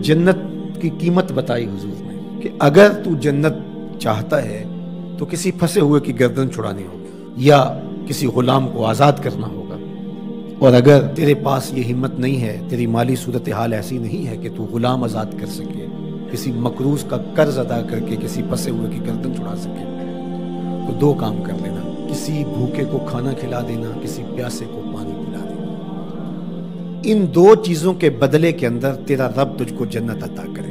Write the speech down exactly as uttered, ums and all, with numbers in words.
जन्नत की कीमत बताई हुजूर ने कि अगर तू जन्नत चाहता है तो किसी फंसे हुए की गर्दन छुड़ानी होगी या किसी गुलाम को आज़ाद करना होगा। और अगर तेरे पास ये हिम्मत नहीं है, तेरी माली सूरत हाल ऐसी नहीं है कि तू गुलाम आज़ाद कर सके, किसी मकरूज का कर्ज अदा करके किसी फंसे हुए की गर्दन छुड़ा सके, तो दो काम कर लेना, किसी भूखे को खाना खिला देना, किसी प्यासे को पानी पिला देना। इन दो चीजों के बदले के अंदर तेरा रब तुझको जन्नत अता करे।